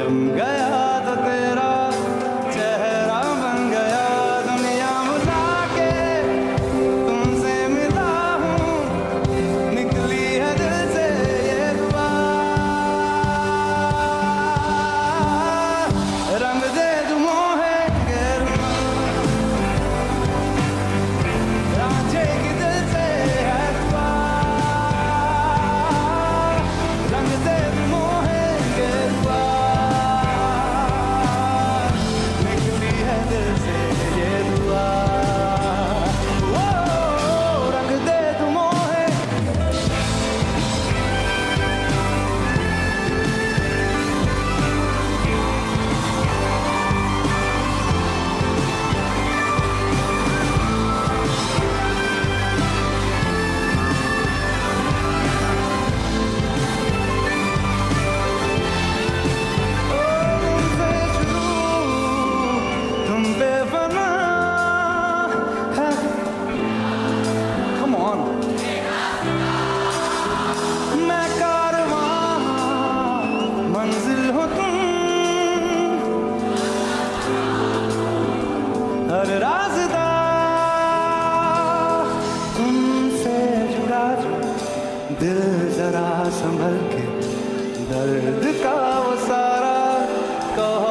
गया तो तेरा चेहरा बन गया, दुनिया भुला के तुमसे मिला हूँ, निकली है दिल से ये दुआ। रंग दे तू मोहे गेरुआ, रांझे की दिल से है दुआ। रंग दे तू मोहे गेरुआ, निकली है दिल से ये दुआ। ओ, रंग दे तू मोहे। तुम बेपना है, come on। मैं कारवां, मंजिल हो तुम, हर रास्ता तुमसे जुड़ा जो, दिल जरा संभल के, दर्द का वो सारा कहो